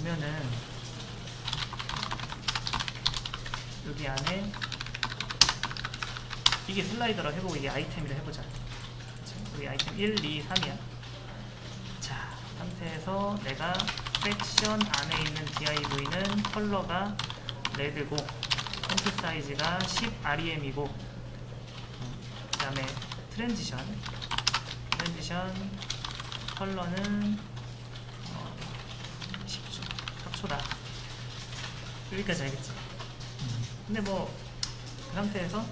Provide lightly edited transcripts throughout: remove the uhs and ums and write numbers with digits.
보면은 여기 안에 이게 슬라이더로 해보고 이게 아이템이라 해보자. 여기 아이템 1, 2, 3이야. 자, 상태에서 내가 섹션 안에 있는 div는 컬러가 레드고 폰트 사이즈가 10rem이고 그 다음에 트랜지션 컬러는 10초, 4초다. 여기까지 알겠지? 근데 뭐 그 상태에서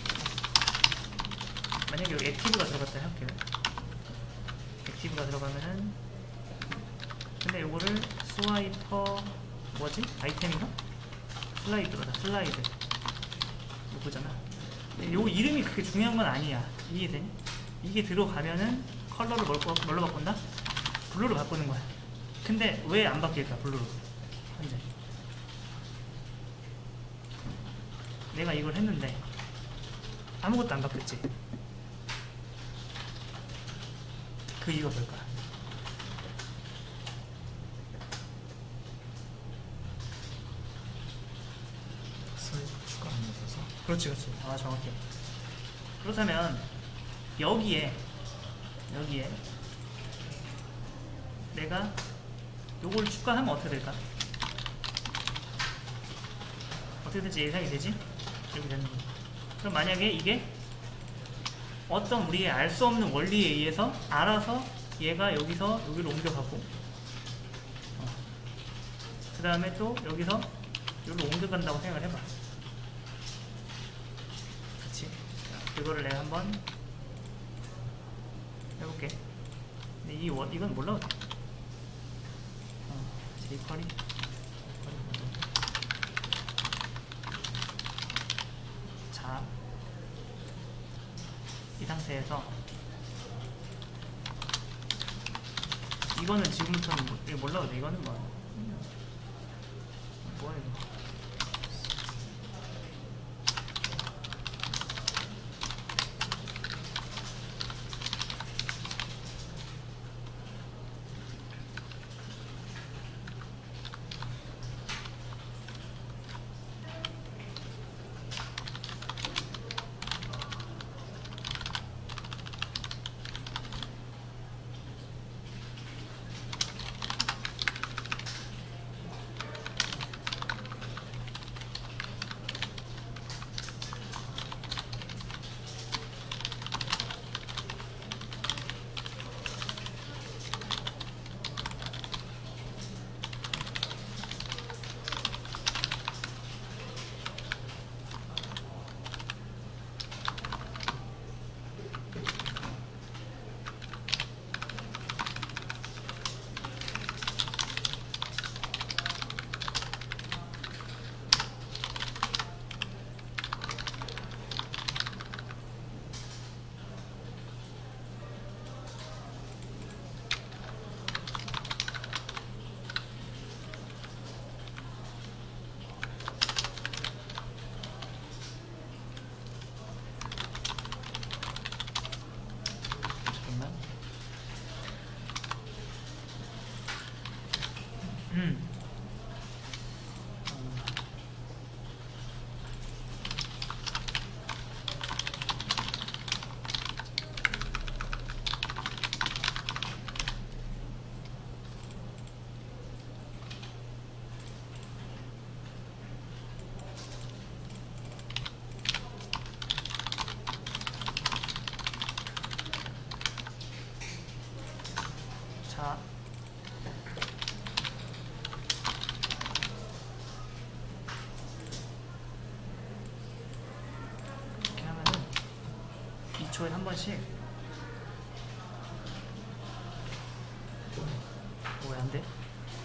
만약에 여기 액티브가 들어갔다 할게요. 액티브가 들어가면은 근데 요거를 스와이퍼 뭐지? 아이템인가? 슬라이드로다. 슬라이드 요거잖아. 요 이름이 그렇게 중요한 건 아니야. 이해되니? 이게 들어가면은 컬러를 뭘로 바꾼다? 블루로 바꾸는 거야. 근데 왜 안 바뀔까? 블루로 현재 내가 이걸 했는데 아무것도 안 바뀌었지. 그 이유가 뭘까? 추가하면서. 그렇지. 아, 정확해. 그렇다면 여기에 내가 요걸 추가하면 어떻게 될까? 어떻게 될지 예상이 되지? 이렇게 되는 거야. 그럼 만약에 이게 어떤 우리의 알 수 없는 원리에 의해서 알아서 얘가 여기서 여기로 옮겨가고 그 다음에 또 여기서 여기로 옮겨간다고 생각을 해봐. 그치? 이거를 내가 한번 해볼게. 근데 이건 몰라. jQuery 자, 이 상태에서 이거는 지금부터는 이거 몰라도 돼. 이거는 뭐야 이거. 자, 이렇게 하면은 2초에 한 번씩 왜 안 돼?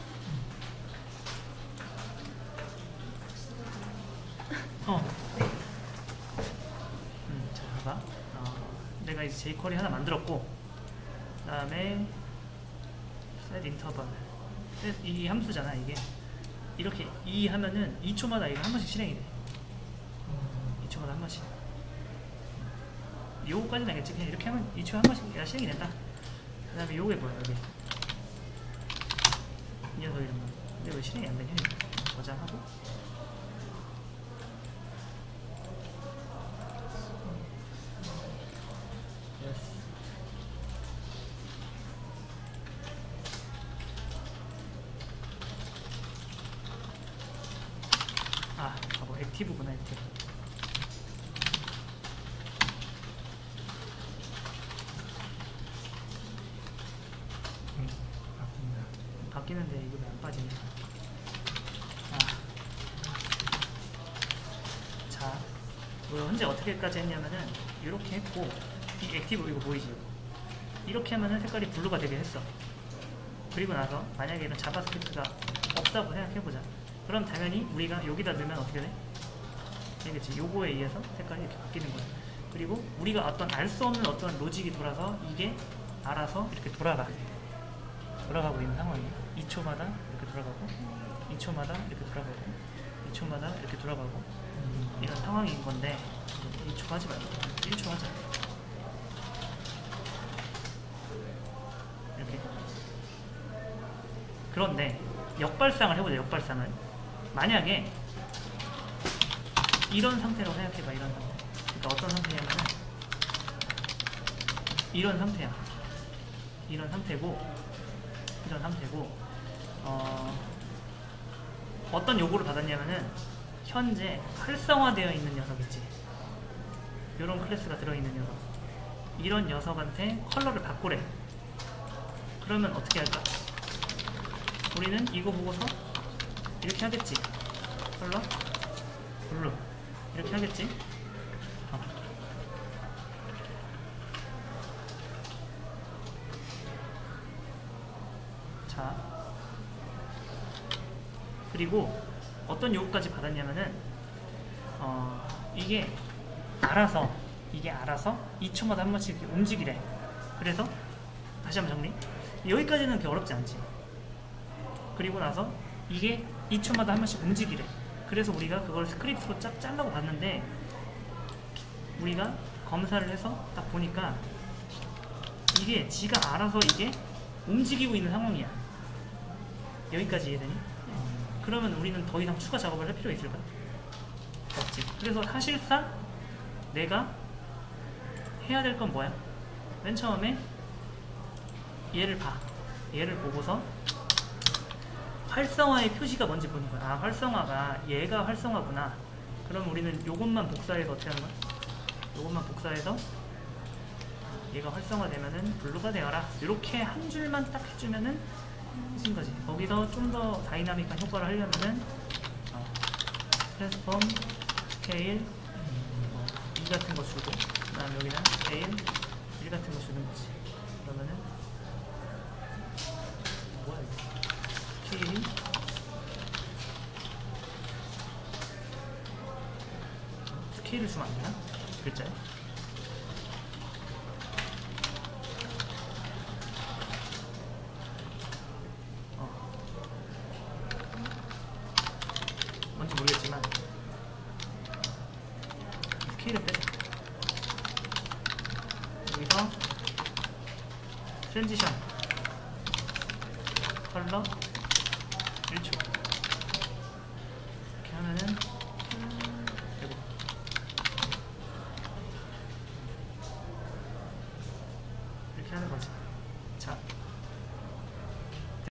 자, 봐봐. 내가 이제 jQuery 하나 만들었고, 그 다음에 set interval, 이 함수잖아. 이게 이렇게 이 하면은 2초마다 이거 한 번씩 실행이 돼. 2초마다 한 번씩. 요거까지는 알겠지? 그냥 이렇게 하면 2초에 한 번씩 얘가 실행이 된다. 그 다음에 요게 뭐야? 여기 이 녀석 이름 근데 왜 실행이 안 되냐? 저장하고. 아, 뭐 액티브구나, 액티브. 바뀌는데 이거 왜 안 빠지냐? 아. 자, 뭐 현재 어떻게까지 했냐면은 이렇게 했고, 이 액티브 이거 보이지? 이렇게 하면은 색깔이 블루가 되게 했어. 그리고 나서 만약에 이런 자바스크립트가 없다고 생각해보자. 그럼 당연히 우리가 여기다 넣으면 어떻게 돼? 알겠지? 요거에 의해서 색깔이 이렇게 바뀌는 거야. 그리고 우리가 어떤 알 수 없는 어떤 로직이 돌아서 이게 알아서 이렇게 돌아가고 있는 상황이에요. 2초마다 이렇게 돌아가고, 2초마다 이렇게 돌아가고, 2초마다 이렇게 돌아가고, 이런 상황인 건데 2초 하지 말고 1초 하자. 이렇게. 그런데 역발상을 해보자. 역발상을 만약에 이런 상태로 생각해봐. 이런 상태. 그러니까 어떤 상태냐면은 이런 상태야. 이런 상태고 어떤 요구를 받았냐면은 현재 활성화되어 있는 녀석 있지. 요런 클래스가 들어있는 녀석. 이런 녀석한테 컬러를 바꾸래. 그러면 어떻게 할까? 우리는 이거 보고서 이렇게 하겠지. 컬러 블루 이렇게 하겠지. 자, 그리고 어떤 요구까지 받았냐면은 이게 알아서 2초마다 한 번씩 이렇게 움직이래. 그래서 다시 한번 정리. 여기까지는 그렇게 어렵지 않지. 그리고 나서 이게 2초마다 한 번씩 움직이래. 그래서 우리가 그걸 스크립트로 쫙 짜려고 봤는데 우리가 검사를 해서 딱 보니까 이게 지가 알아서 이게 움직이고 있는 상황이야. 여기까지 이해되니? 그러면 우리는 더 이상 추가 작업을 할 필요가 있을까? 없지. 그래서 사실상 내가 해야 될 건 뭐야? 맨 처음에 얘를 봐. 얘를 보고서 활성화의 표시가 뭔지 보는 거야. 아, 활성화가 얘가 활성화구나. 그럼 우리는 요것만 복사해서 어떻게 하는 거야? 요것만 복사해서 얘가 활성화되면은 블루가 되어라. 이렇게 한 줄만 딱 해주면은 해준 거지. 거기서 좀 더 다이나믹한 효과를 하려면은 트랜스폼, 스케일 2 같은 거 주고, 그 다음 여기는 스케일 1 같은 거 주는 거지. 그러면은 뭐야 이거? 스케일이 스케일을 주면 안 되나? 글자에? 뭔지 모르겠지만 스케일을 빼자. 여기서 트랜지션 컬러 1초 이렇게 하면은